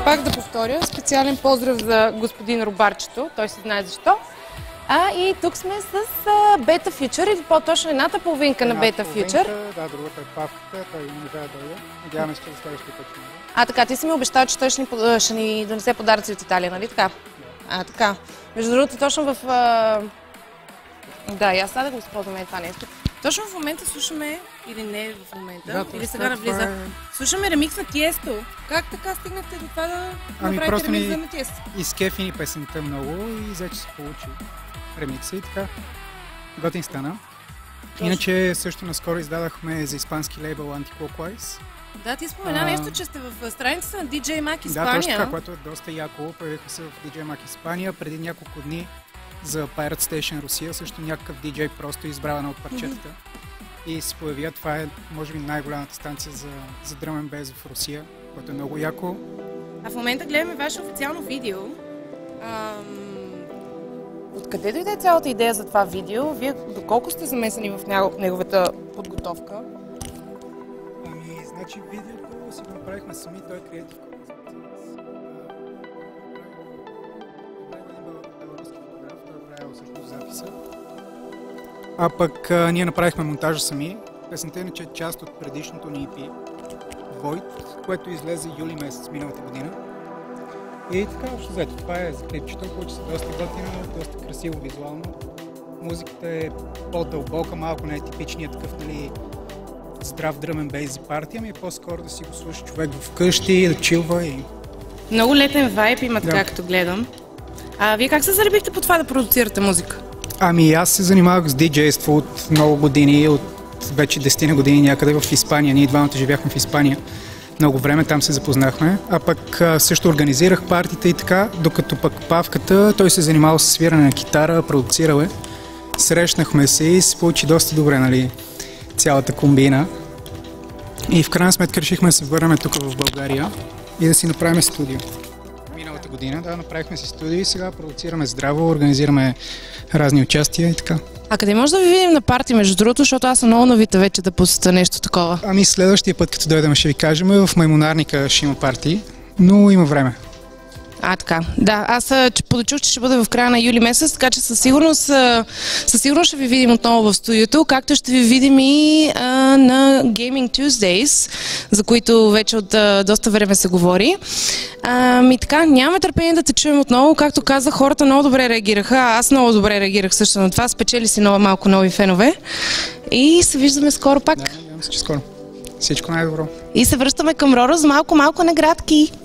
пак да повторя, специален поздрав за господин Рубарчето, той се знае защо. И тук сме с Beta Future, или по-точно едната половинка на Beta Future. Да, другата е Павката, той не можа да дойде. Надяваме се, че за следващия път. Така, ти си ми обещал, че той ще ни донесе подаръци от Италия, нали така? Така. Между другото, точно в... Да, и аз сега да го използваме това нещо. Точно в момента слушаме, или не в момента, или сега навлиза. Слушаме ремикс на Тиесто. Как така стигнахте до това да направите ремикс на Тиесто? Изкефи ни песента много и взе, че се получи ремикса и така. Готин стана. Иначе също наскоро издадахме за испански лейбъл Anti-Clockwise. Да, ти спомена нещо, че сте в страницата на DJ Mac Испания. Да, точно така, което е доста яко. Появиха се в DJ Mac Испания преди няколко дни за Pirate Station Русия. Също някакъв DJ просто избрава една от парчетата. И се появя. Това е, може би, най-голямата станция за Drum and Bass в Русия, което е много яко. А в момента гледаме ваше официално видео. Откъде дойде цялата идея за това видео? Вие доколко сте замесени в неговата подготовка? Значи видеото си го направихме сами, той е креатив. Беларуски фотограф, той е правил също записа. А пък ние направихме монтажа сами. Песента иначе е част от предишното ни EP Void, което излезе юли месец миналата година. И така, общо взето, това е за клипчето, което са доста готино, доста красиво визуално. Музиката е по-дълбока, малко не е типичният такъв, нали, здрав дръмен бейс за партия, ами е по-скоро да си го слуша човек вкъщи, да чилва и... Много летен вайб имат, както гледам. Вие как се заребихте по това да продуцирате музика? Аз се занимавах с диджейство от много години, от вече 10 години някъде в Испания. Ние двамата живяхме в Испания много време, там се запознахме. А пък също организирах партита и така, докато пък Павката, той се занимава с свиране на китара, продуцирал е. Срещнахме се и се получи доста добре, нали, цялата комбина. И в крайна сметка решихме да се върнем тук в България и да си направим студио. Миналата година, направихме си студио и сега продуцираме здраво, организираме разни участия и така. Къде може да ви видим на парти, между другото, защото аз съм много навита вече да посетя нещо такова? Следващия път, като дойдем, ще ви кажем, в Маймонарника ще има парти, но има време. Така. Да, аз подочух, че ще бъде в края на юли месец, така че със сигурност ще ви видим отново в студиото, както ще ви видим и на Gaming Tuesdays, за които вече от доста време се говори. Така, нямаме търпение да те чуем отново. Както казах, хората много добре реагираха, аз много добре реагирах също на това, спечели си малко нови фенове и се виждаме скоро пак. Да, надявам се, че скоро. Всичко най-добро. И се връщаме към Роро с малко наградки.